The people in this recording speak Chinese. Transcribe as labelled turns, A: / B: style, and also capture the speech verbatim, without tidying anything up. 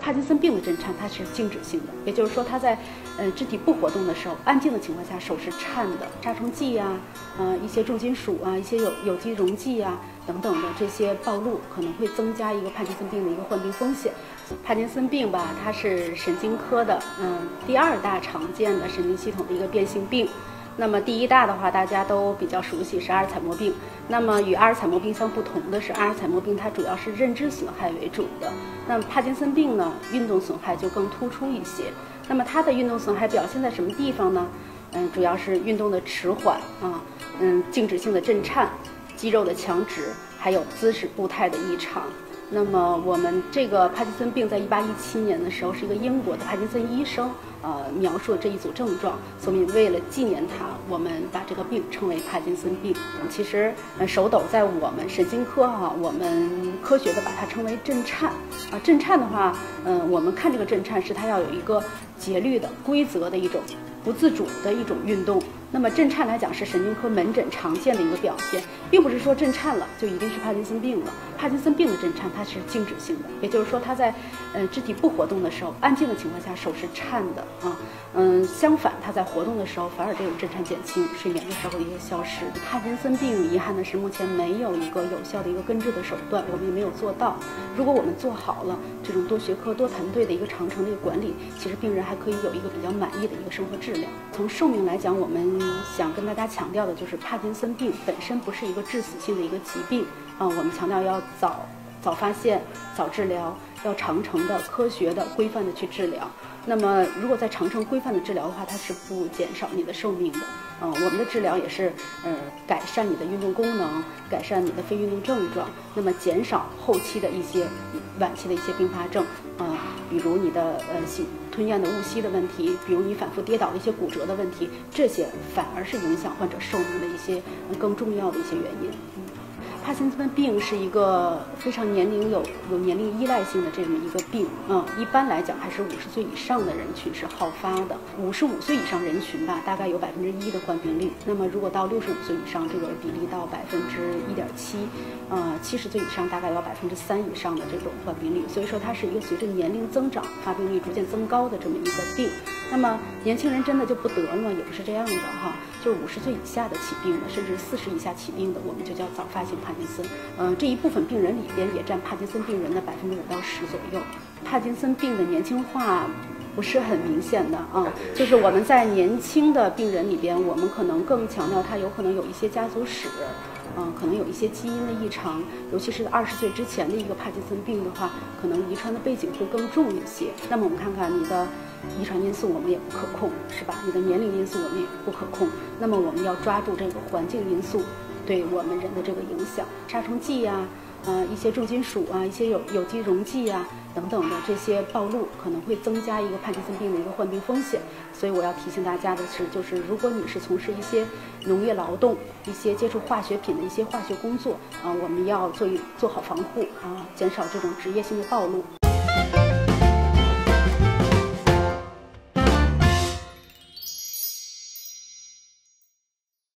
A: 帕金森病的震颤它是静止性的，也就是说它在呃肢体不活动的时候，安静的情况下手是颤的。杀虫剂呀、啊，呃一些重金属啊，一些有有机溶剂啊等等的这些暴露，可能会增加一个帕金森病的一个患病风险。帕金森病吧，它是神经科的嗯第二大常见的神经系统的一个变性病。那么第一大的话，大家都比较熟悉是阿尔茨默病。那么与阿尔茨默病相不同的是，阿尔茨默病它主要是认知损害为主的。那么帕金森病呢，运动损害就更突出一些。那么它的运动损害表现在什么地方呢？嗯，主要是运动的迟缓啊，嗯，静止性的震颤，肌肉的强直，还有姿势步态的异常。那么我们这个帕金森病在一八一七年的时候，是一个英国的帕金森医生呃描述了这一组症状，所以为了纪念他，我们把这个病称为帕金森病。其实呃手抖在我们神经科哈、啊，我们科学的把它称为震颤啊。震颤的话，嗯、呃，我们看这个震颤是它要有一个节律的、规则的一种不自主的一种运动。那么震颤来讲是神经科门诊常见的一个表现，并不是说震颤了就一定是帕金森病了。帕金森病的震颤它是静止性的，也就是说它在呃肢体不活动的时候，安静的情况下手是颤的啊。嗯，相反它在活动的时候，反而这种震颤减轻，睡眠的时候也消失。帕金森病遗憾的是目前没有一个有效的一个根治的手段，我们也没有做到。如果我们做好了这种多学科多团队的一个长程的一个管理，其实病人还可以有一个比较满意的一个生活质量。从寿命来讲，我们想跟大家强调的就是帕金森病本身不是一个致死性的一个疾病啊、呃，我们强调要早早发现、早治疗，要长程的、科学的、规范的去治疗。那么，如果在长程规范的治疗的话，它是不减少你的寿命的。嗯、呃，我们的治疗也是呃改善你的运动功能，改善你的非运动症状，那么减少后期的一些晚期的一些并发症啊、呃，比如你的呃吸吞咽的误吸的问题，比如你反复跌倒的一些骨折的问题，这些反而是影响患者寿命的一些更重要的一些原因。嗯帕金森病是一个非常年龄有有年龄依赖性的这么一个病，嗯，一般来讲还是五十岁以上的人群是好发的。五十五岁以上人群吧，大概有百分之一的患病率。那么如果到六十五岁以上，这个比例到百分之一点七，呃，七十岁以上大概有百分之三以上的这种患病率。所以说它是一个随着年龄增长，发病率逐渐增高的这么一个病。那么年轻人真的就不得了吗？也不是这样的哈，就是五十岁以下的起病的，甚至四十以下起病的，我们就叫早发性帕金森。嗯、呃，这一部分病人里边也占帕金森病人的百分之五到十左右。帕金森病的年轻化不是很明显的啊，就是我们在年轻的病人里边，我们可能更强调他有可能有一些家族史。嗯，可能有一些基因的异常，尤其是二十岁之前的一个帕金森病的话，可能遗传的背景会更重一些。那么我们看看你的遗传因素，我们也不可控，是吧？你的年龄因素我们也不可控。那么我们要抓住这个环境因素对我们人的这个影响，杀虫剂呀、啊。呃，一些重金属啊，一些有有机溶剂啊等等的这些暴露，可能会增加一个帕金森病的一个患病风险。所以我要提醒大家的是，就是如果你是从事一些农业劳动、一些接触化学品的一些化学工作啊、呃，我们要做做好防护啊、呃，减少这种职业性的暴露。